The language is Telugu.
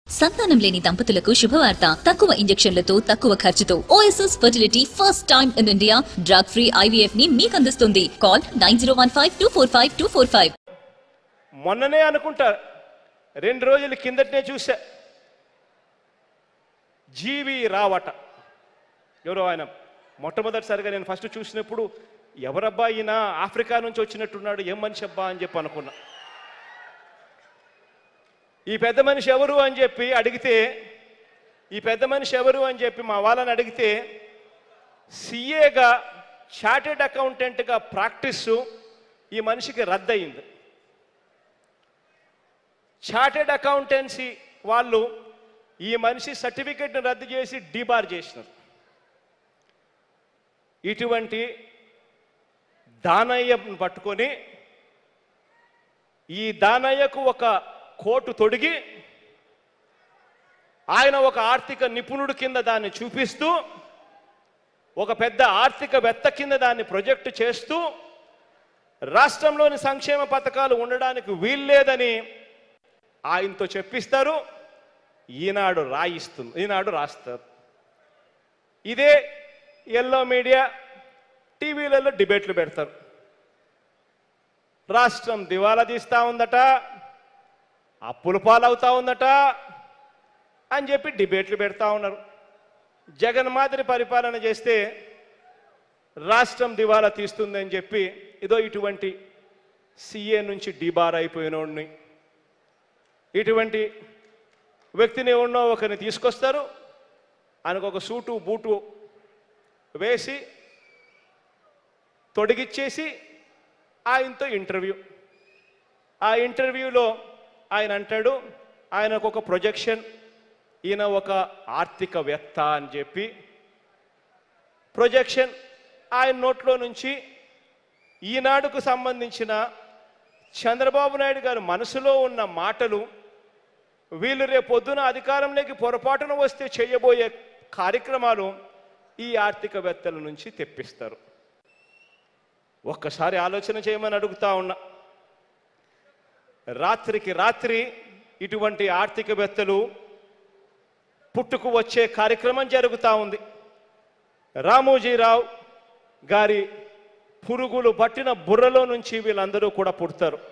సంతానం లేని దంపతులకు శుభవార్త. తక్కువ ఇంజెక్షన్లతో తక్కువ ఖర్చుతో Oasis fertility first time in India drug free IVF ని మీకు అందిస్తుంది. కాల్ 9015245245. మొన్ననే అనుకుంటా 2 రోజుల కిందటనే చూసా, జీవి రావట ఎవరో ఆయన. మొట్టమొదటిసారిగా నేను ఫస్ట్ చూసినప్పుడు ఎవరబ్బా ఈయన, ఆఫ్రికా నుంచి వచ్చినట్టున్నాడు, ఏం మనిషి అబ్బా అని చెప్పి అనుకున్నా. ఈ పెద్ద మనిషి ఎవరు అని చెప్పి అడిగితే, మా వాళ్ళని అడిగితే, సిఏగా చార్టెడ్ అకౌంటెంట్గా ప్రాక్టీసు ఈ మనిషికి రద్దయింది. చార్టెడ్ అకౌంటెన్సీ వాళ్ళు ఈ మనిషి సర్టిఫికెట్ని రద్దు చేసి డీబార్ చేసినారు. ఇటువంటి దానయ్యను పట్టుకొని, ఈ దానయ్యకు ఒక కోటు తొడిగి, ఆయన ఒక ఆర్థిక నిపుణుడు కింద దాన్ని చూపిస్తూ, ఒక పెద్ద ఆర్థికవేత్త కింద దాన్ని ప్రొజెక్ట్ చేస్తూ, రాష్ట్రంలోని సంక్షేమ పథకాలు ఉండడానికి వీల్లేదని ఆయనతో చెప్పిస్తారు. ఈనాడు రాస్తారు. ఇదే ఎల్లో మీడియా టీవీలలో డిబేట్లు పెడతారు. రాష్ట్రం దివాలా తీస్తూ ఉందట, అప్పుల పాలవుతా ఉందట అని చెప్పి డిబేట్లు పెడతా ఉన్నారు. జగన్ మాదిరి పరిపాలన చేస్తే రాష్ట్రం దివాలా తీస్తుందని చెప్పి ఏదో ఇటువంటి సీఏ నుంచి డీబార్ అయిపోయినోడిని, ఇటువంటి వ్యక్తిని ఉన్నో ఒకరిని తీసుకొస్తారు. ఆయనకు ఒక సూటు బూటు వేసి తొడిగిచ్చేసి ఆయనతో ఇంటర్వ్యూ. ఆ ఇంటర్వ్యూలో ఆయన అంటాడు, ఆయనకు ఒక ప్రొజెక్షన్, ఈయన ఒక ఆర్థికవేత్త అని చెప్పి ప్రొజెక్షన్ ఆయన నోట్లో నుంచి ఈనాడుకు సంబంధించిన చంద్రబాబు నాయుడు గారి మనసులో ఉన్న మాటలు, వీళ్ళు రేపొద్దున అధికారంలోకి పొరపాటున వస్తే చేయబోయే కార్యక్రమాలు ఈ ఆర్థికవేత్తల నుంచి తెప్పిస్తారు. ఒక్కసారి ఆలోచన చేయమని అడుగుతా ఉన్నా. రాత్రికి రాత్రి ఇటువంటి ఆర్థికవేత్తలు పుట్టుకు వచ్చే కార్యక్రమం జరుగుతూ ఉంది. రామోజీరావు గారి పురుగులు పట్టిన బుర్రలో నుంచి వీళ్ళందరూ కూడా పుడతారు.